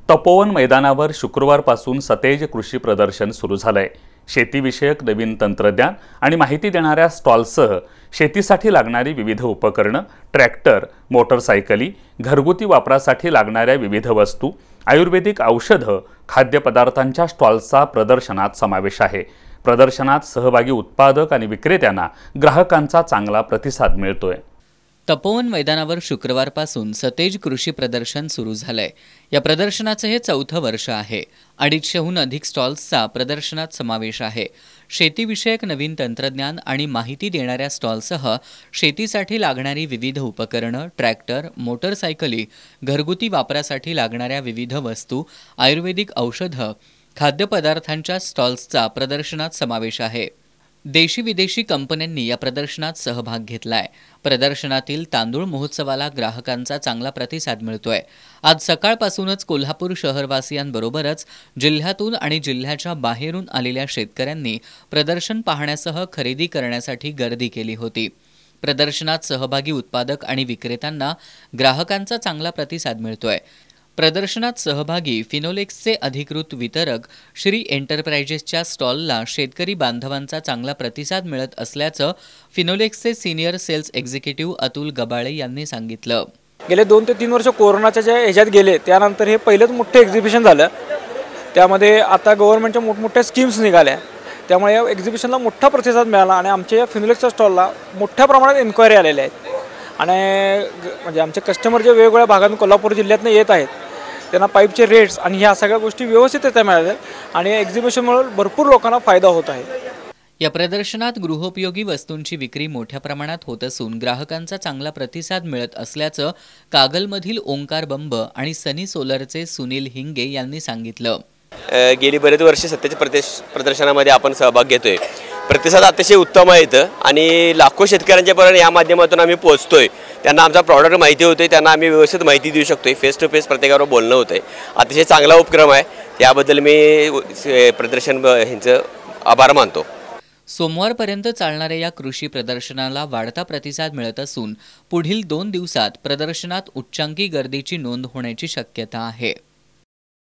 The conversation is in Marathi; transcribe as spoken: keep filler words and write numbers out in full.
तपोवन मैदानावर शुक्रवारपासून सतेज कृषी प्रदर्शन सुरू झालंय। शेतीविषयक नवीन तंत्रज्ञान आणि माहिती देणाऱ्या स्टॉल्ससह शेतीसाठी लागणारी विविध उपकरणं, ट्रॅक्टर, मोटरसायकली, घरगुती वापरासाठी लागणाऱ्या विविध वस्तू, आयुर्वेदिक औषधं, खाद्यपदार्थांच्या स्टॉल्सचा प्रदर्शनात समावेश आहे। प्रदर्शनात सहभागी उत्पादक आणि विक्रेत्यांना ग्राहकांचा चांगला प्रतिसाद मिळतोय। तपोवन मैदानावर शुक्रवारपासून सतेज कृषी प्रदर्शन सुरू झालंय। या प्रदर्शनाचे हे चौथं वर्ष आहे। अडीचशेहून अधिक स्टॉल्सचा प्रदर्शनात समावेश आहे। शेतीविषयक नवीन तंत्रज्ञान आणि माहिती देणाऱ्या स्टॉलसह शेतीसाठी लागणारी विविध उपकरणं, ट्रॅक्टर, मोटरसायकली, घरगुती वापरासाठी लागणाऱ्या विविध वस्तू, आयुर्वेदिक औषधं, खाद्यपदार्थांच्या स्टॉल्सचा प्रदर्शनात समावेश आहे। देशी विदेशी कंपन्यांनी या प्रदर्शनात सहभाग घेतलाय। प्रदर्शनातील तांदूळ महोत्सवाला ग्राहकांचा चांगला प्रतिसाद मिळतोय। आज सकाळपासूनच कोल्हापूर शहरवासियांबरोबरच जिल्ह्यातून आणि जिल्ह्याच्या बाहेरून आलेल्या शेतकऱ्यांनी प्रदर्शन पाहण्यासह खरेदी करण्यासाठी गर्दी केली होती। प्रदर्शनात सहभागी उत्पादक आणि विक्रेत्यांना ग्राहकांचा चांगला प्रतिसाद मिळतोय। प्रदर्शनात सहभागी फिनोलेक्सचे अधिकृत वितरक श्री एंटरप्राइजेसच्या स्टॉलला शेतकरी बांधवांचा चांगला प्रतिसाद मिळत असल्याचं फिनोलेक्सचे senior sales executive Atul Gabale यांनी सांगितलं। गेले दोन ते तीन वर्ष कोरोनाच्या ज्या ह्याच्यात गेले त्यानंतर हे पहिलेच मोठे एक्झिबिशन झालं। त्यामध्ये आता गव्हर्नमेंटच्या मोठमोठ्या स्कीम्स निघाल्या, त्यामुळे या एक्झिबिशनला मोठा प्रतिसाद मिळाला आणि आमच्या या फिनोलेक्सच्या स्टॉलला मोठ्या प्रमाणात इन्क्वायरी आलेल्या आहेत। आणि म्हणजे आमचे कस्टमर जे वेगवेगळ्या भागातून कोल्हापूर जिल्ह्यातून येत आहेत त्यांना पाईपचे रेट्स आणि ह्या सगळ्या गोष्टी व्यवस्थितरित्या मिळाल्या आणि या एक्झिबिशनमुळे भरपूर लोकांना फायदा होत आहे। या प्रदर्शनात गृहोपयोगी वस्तूंची विक्री मोठ्या प्रमाणात होत असून ग्राहकांचा चांगला प्रतिसाद मिळत असल्याचं कागलमधील ओंकार बंब आणि सनी सोलरचे सुनील हिंगे यांनी सांगितलं। गेली बरेच वर्षे सत्तेच्या प्रदेश प्रदर्शनामध्ये आपण सहभाग घेतोय। प्रतिसाद अतिशय उत्तम आहे आणि लाखो शेतकऱ्यांच्यापर्यंत या माध्यमातून आम्ही पोहोचतोय। त्यांना आमचा प्रॉडक्ट माहिती होते, त्यांना आम्ही व्यवस्थित माहिती देऊ शकतोय। फेस टू फेस प्रत्येकावर बोलणं होतंय। अतिशय चांगला उपक्रम आहे, त्याबद्दल मी प्रदर्शन ह्यांचं आभार मानतो। सोमवारपर्यंत चालणाऱ्या या कृषी प्रदर्शनाला वाढता प्रतिसाद मिळत असून पुढील दोन दिवसात प्रदर्शनात उच्चांकी गर्दीची नोंद होण्याची शक्यता आहे।